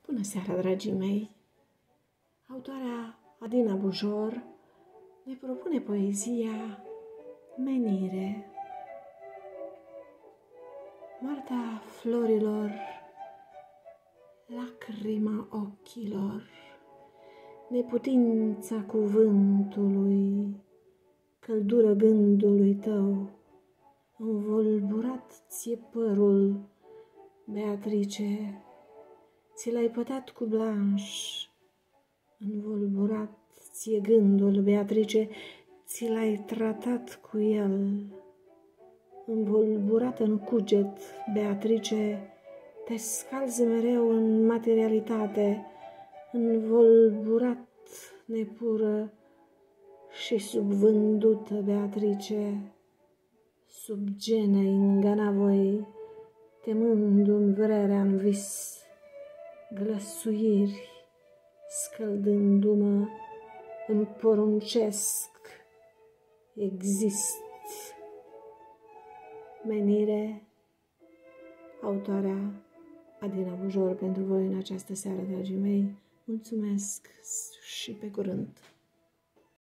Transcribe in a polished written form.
Bună seara, dragii mei! Autoarea Adina Bujor ne propune poezia Menire. Moartea florilor, lacrima ochilor, neputința cuvântului, căldură gândului tău, învolburat ție părul, Beatrice, ți l-ai pătat cu blanș, învolburat ție gândul, Beatrice, ți l-ai tratat cu el, învolburat în cuget, Beatrice, te scalzi mereu în materialitate, învolburat, nepură și subvândută, Beatrice, sub gene ingana voi, temându-mi vrerea în vis, glăsuiri, scăldându-mă, îmi poruncesc, exist. Menire, autoarea Adina Bujor pentru voi în această seară, dragii mei. Mulțumesc și pe curând!